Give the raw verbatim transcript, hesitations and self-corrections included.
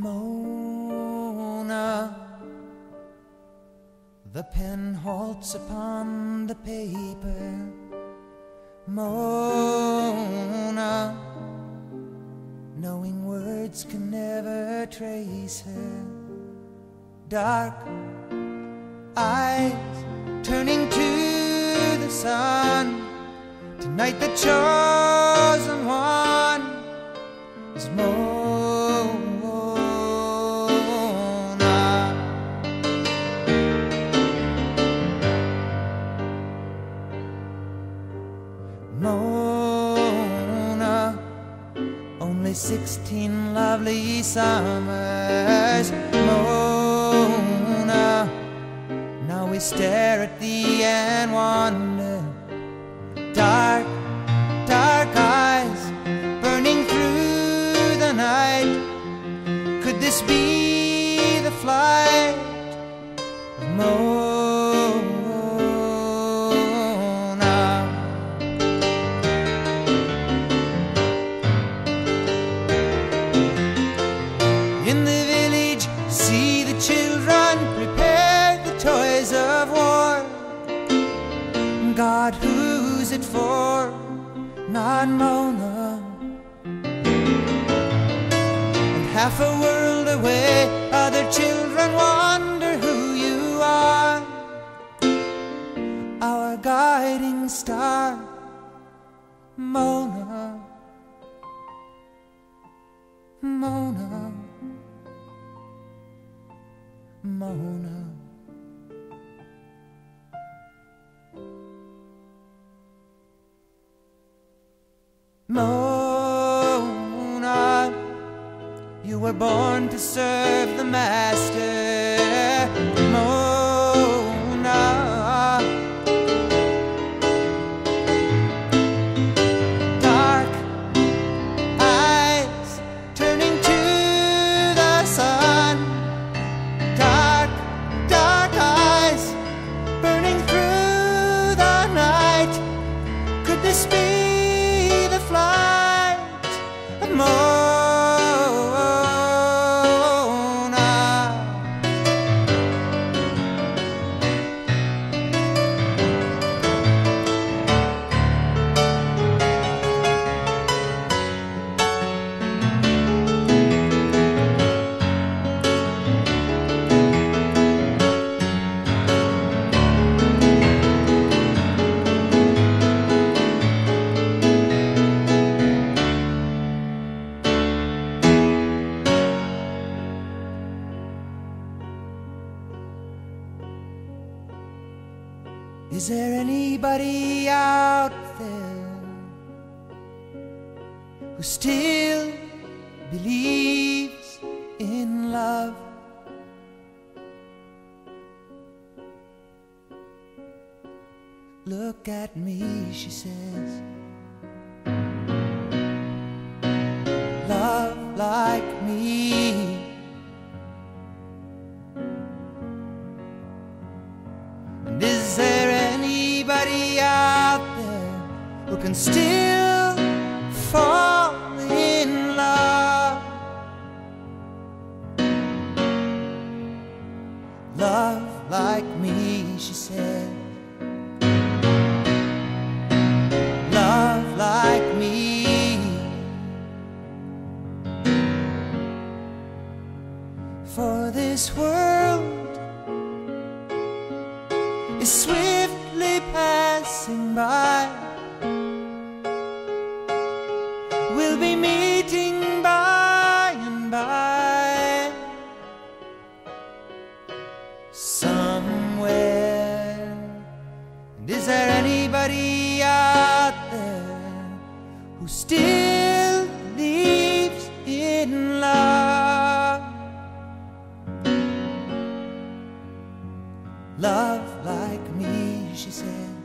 Mona, the pen halts upon the paper. Mona, knowing words can never trace her. Dark eyes turning to the sun. Tonight the chosen one is Mona. Mona, only sixteen lovely summers. Mona, now we stare at thee and wonder. Dark, dark eyes burning through the night. Could this be the flight of Mona? In the village, see the children prepare the toys of war. God, who's it for? Not Mona. And half a world away, other children wonder who you are. Our guiding star, Mona. Mona. Mona. Mona, you were born to serve the master. Mona, dark eyes turning to the sun. Dark, dark eyes burning through the night. Could this be the flight of Mona? Is there anybody out there who still believes in love? Look at me, she says. Love like me. And is there anybody out there who can still fall in love? Love like me, she said. Love like me. For this world is swiftly passing by. We'll be meeting by and by somewhere. And is there anybody out there who still believes in love? Love like me, she said.